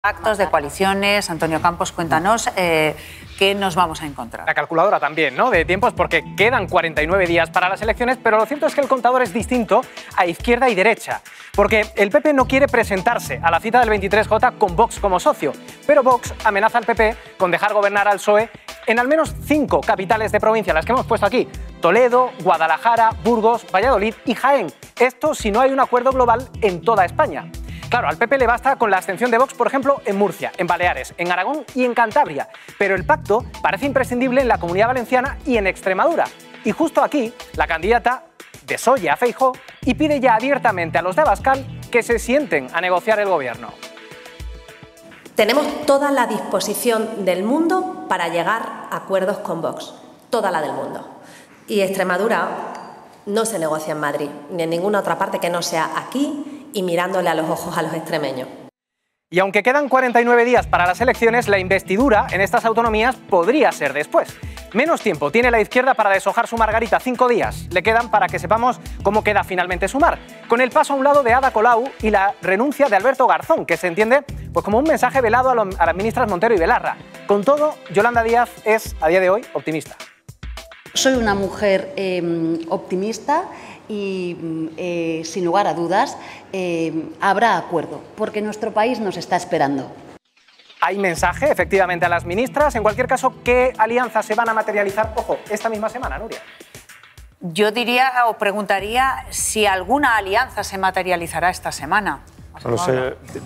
Actos de coaliciones. Antonio Campos, cuéntanos qué nos vamos a encontrar. La calculadora también, ¿no? De tiempos, porque quedan 49 días para las elecciones, pero lo cierto es que el contador es distinto a izquierda y derecha, porque el PP no quiere presentarse a la cita del 23J con Vox como socio, pero Vox amenaza al PP con dejar gobernar al PSOE en al menos 5 capitales de provincia, las que hemos puesto aquí: Toledo, Guadalajara, Burgos, Valladolid y Jaén. Esto si no hay un acuerdo global en toda España. Claro, al PP le basta con la abstención de Vox, por ejemplo, en Murcia, en Baleares, en Aragón y en Cantabria. Pero el pacto parece imprescindible en la Comunidad Valenciana y en Extremadura. Y justo aquí, la candidata desoye a Feijóo y pide ya abiertamente a los de Abascal que se sienten a negociar el gobierno. Tenemos toda la disposición del mundo para llegar a acuerdos con Vox. Toda la del mundo. Y Extremadura no se negocia en Madrid, ni en ninguna otra parte que no sea aquí y mirándole a los ojos a los extremeños. Y aunque quedan 49 días para las elecciones, la investidura en estas autonomías podría ser después. Menos tiempo tiene la izquierda para deshojar su margarita, 5 días le quedan para que sepamos cómo queda finalmente Sumar, con el paso a un lado de Ada Colau y la renuncia de Alberto Garzón, que se entiende pues como un mensaje velado a las ministras Montero y Belarra. Con todo, Yolanda Díaz es, a día de hoy, optimista. Soy una mujer optimista y, sin lugar a dudas, habrá acuerdo, porque nuestro país nos está esperando. Hay mensaje, efectivamente, a las ministras. En cualquier caso, ¿qué alianzas se van a materializar, ojo, esta misma semana, Nuria? Yo diría o preguntaría si alguna alianza se materializará esta semana. No sé,